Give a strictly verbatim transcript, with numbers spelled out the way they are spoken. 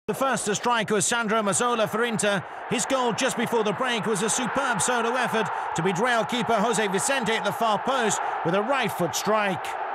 The first to strike was Sandro Mazzola for Inter. His goal just before the break was a superb solo effort to beat Real keeper Jose Vicente at the far post with a right foot strike.